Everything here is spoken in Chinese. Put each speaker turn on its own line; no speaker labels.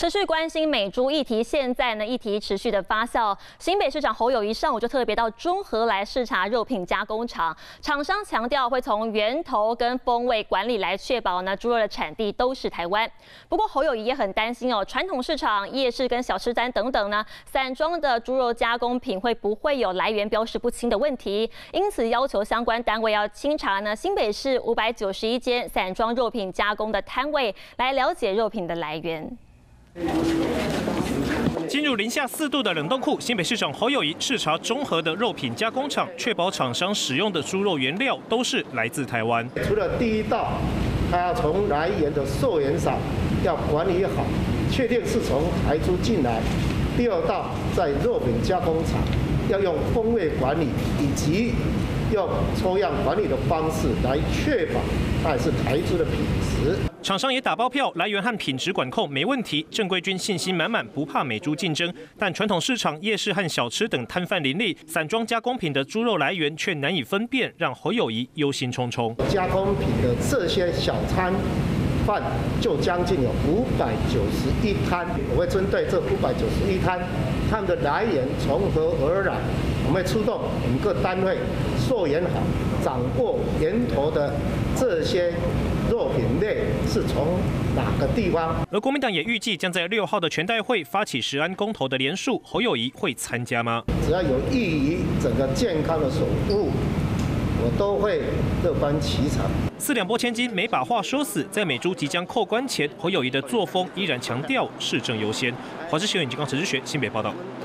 持续关心美猪议题，现在呢议题持续的发酵。新北市长侯友宜上午就特别到中和来视察肉品加工厂，厂商强调会从源头跟风味管理来确保呢猪肉的产地都是台湾。不过侯友宜也很担心哦，传统市场、夜市跟小吃摊等等呢，散装的猪肉加工品会不会有来源标示不清的问题？因此要求相关单位要清查呢新北市591间散装肉品加工的摊位，来了解肉品的来源。
进入零下4度的冷冻库，新北市长侯友宜视察中和的肉品加工厂，确保厂商使用的猪肉原料都是来自台湾。
除了第一道，它要从来源的溯源上要管理好，确定是从台猪进来；第二道，在肉品加工厂要用风味管理以及用抽样管理的方式来确保它也是台猪的品质。
厂商也打包票，来源和品质管控没问题。郑贵君信心满满，不怕美猪竞争。但传统市场、夜市和小吃等摊贩林立，散装加工品的猪肉来源却难以分辨，让侯友宜忧心忡忡。
加工品的这些小摊贩就将近有591摊，我会针对这591摊，它们的来源从何而来，我们会出动我们各单位溯源好，掌握源头的这些。 肉品类是从哪个地方？
而国民党也预计将在6号的全代会发起食安公投的联署，侯友宜会参加吗？
只要有益于整个健康的守护，我都会乐观其成。
4两拨千斤，没把话说死。在美猪即将扣关前，侯友宜的作风依然强调市政优先。华视新闻眼镜刚陈志学新北报道。